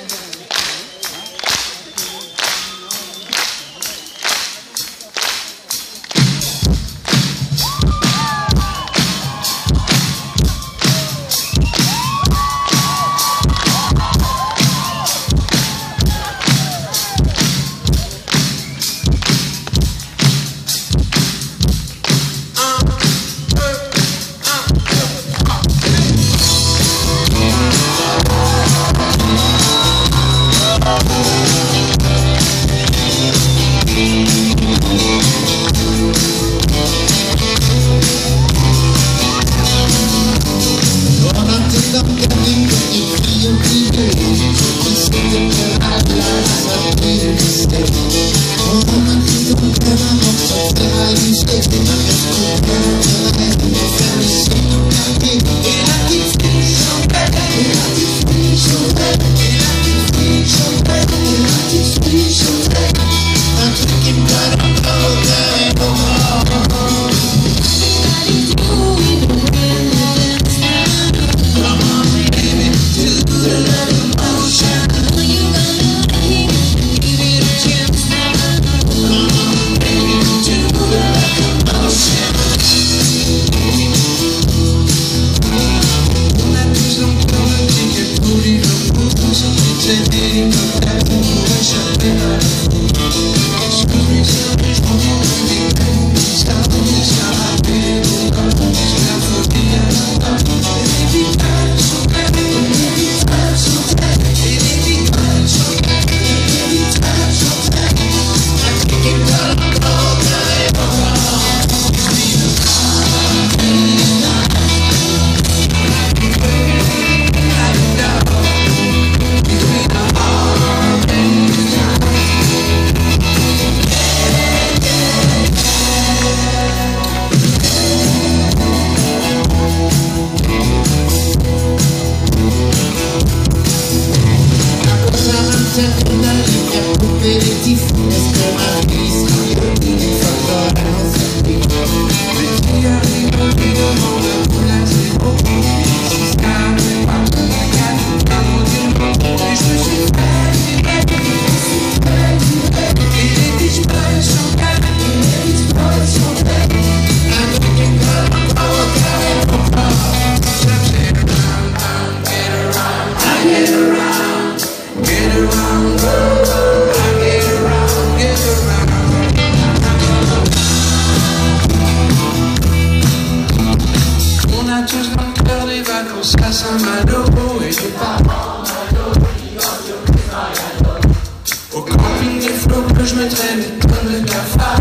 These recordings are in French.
Au camping, il faut que je me traîne comme le cafard.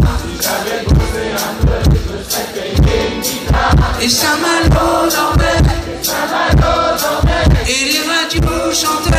Et ça m'a l'eau dormait. Et les radios chantaient.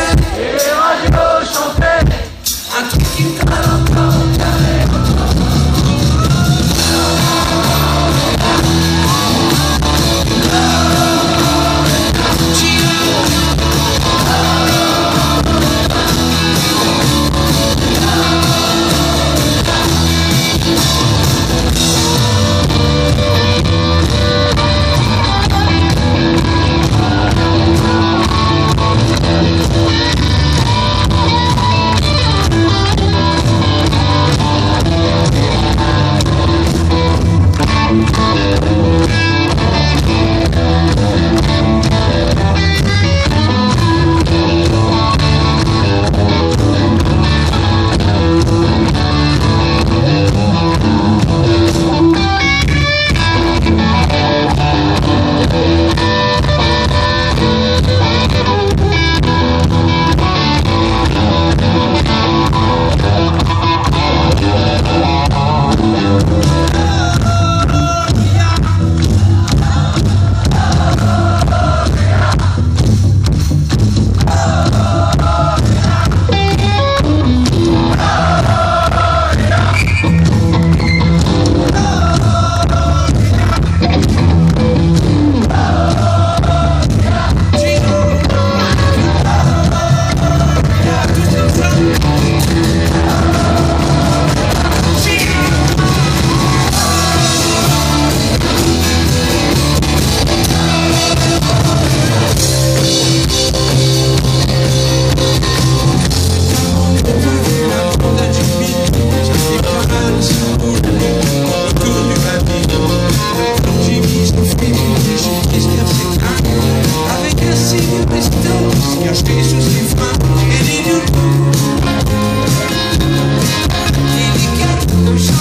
résistance cachée sous ses freins et les deux coups. Délicat,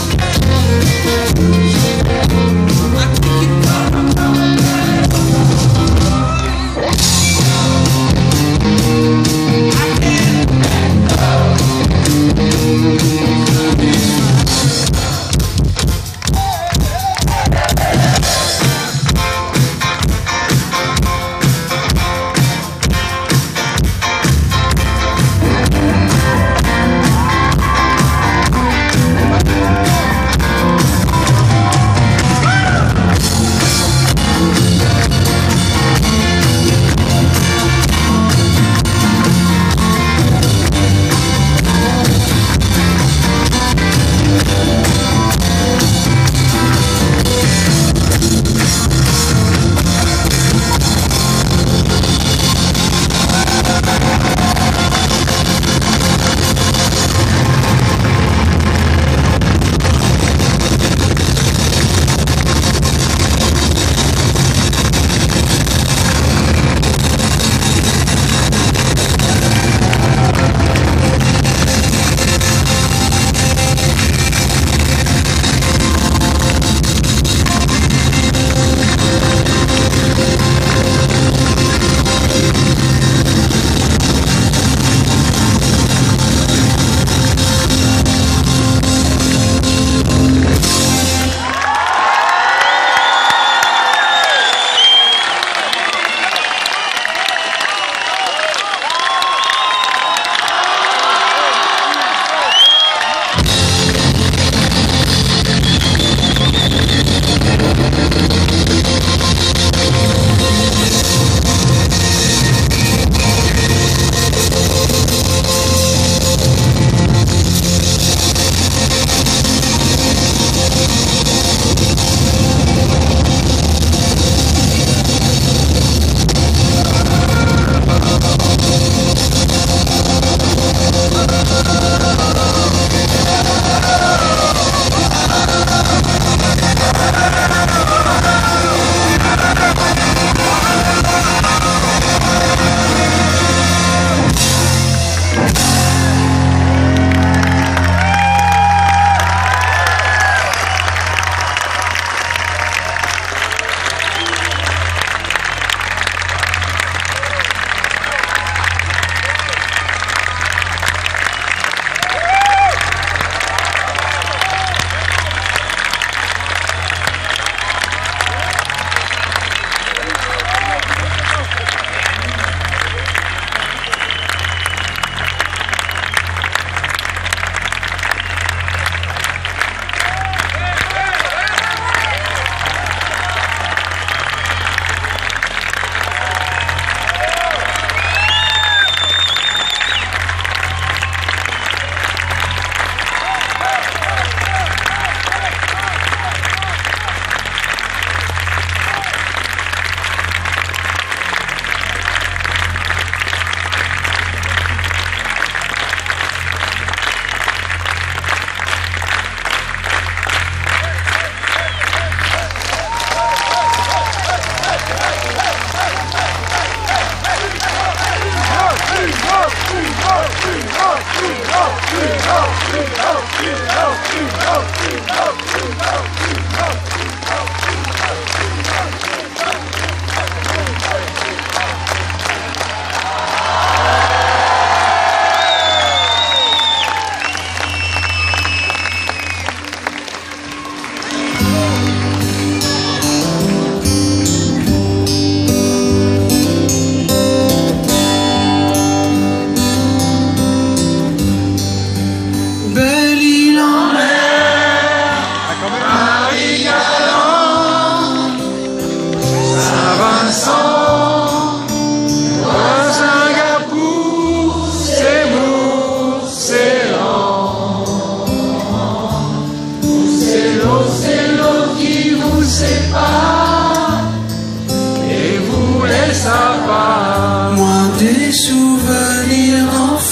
des souvenirs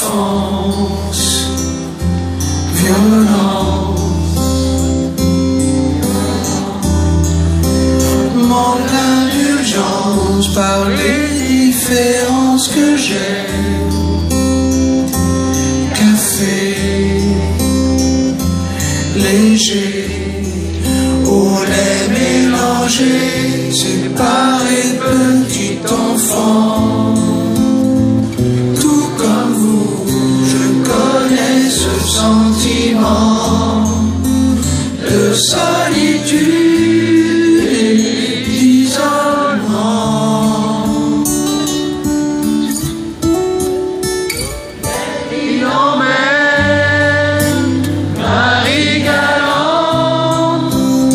d'enfance, violence, mon indulgence par les différences que j'aime. Café léger, au lait mélangé, séparé petit enfant. Tout comme vous, je connais ce sentiment de solitude et d'isolement. Il emmène Marie-Galante,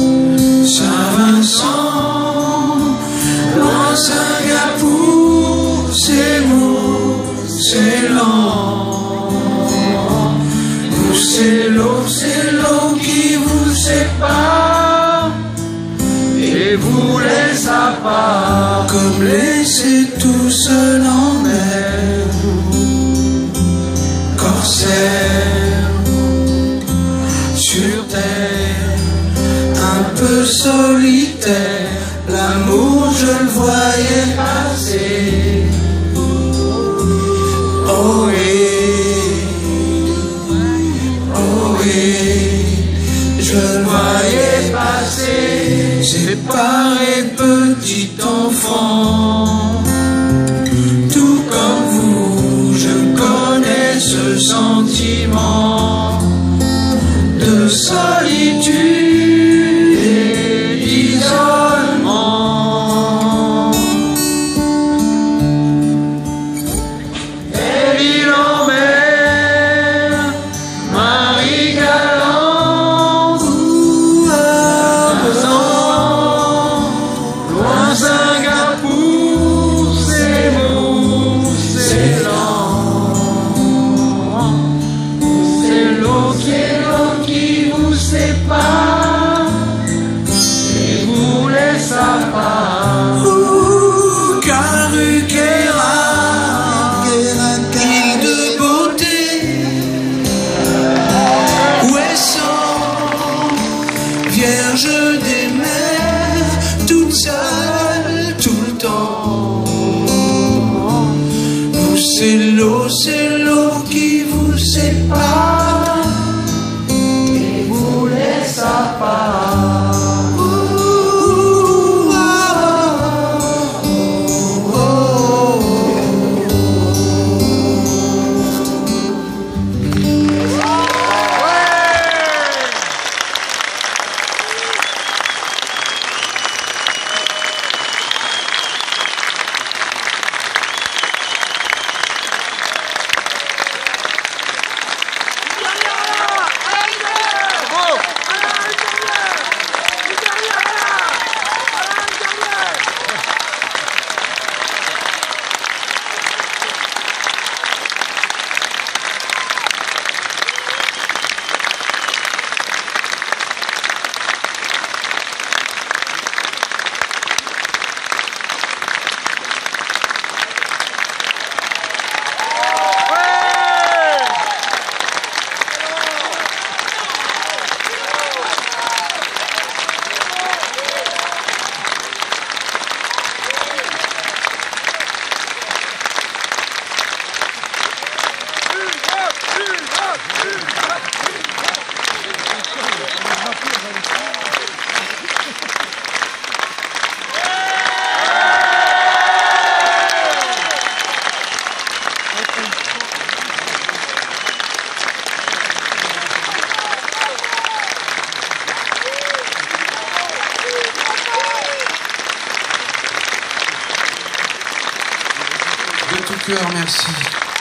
Saint-Vincent, loin Singapour, c'est beau, c'est lent. Vous, c'est l'eau qui vous sépare et vous laisse à part, comme laissé tout seul en mer. Corsaire sur terre, un peu solitaire, l'amour je le voyais passer. Oh oui, je le voyais passer, séparé petit enfant. Tout comme vous, je connais ce sentiment de solitude et d'isolement. Et il emmène Marie-Galante, loin Singapour, c'est beau, c'est lent. C'est l'eau qui vous sépare et vous laisse à part. Caruquera, île de beauté, Ouessant, vierge des mers, toute seule tout le temps. Vous, c'est l'eau qui vous sépare et vous laisse à part. De tout cœur, merci.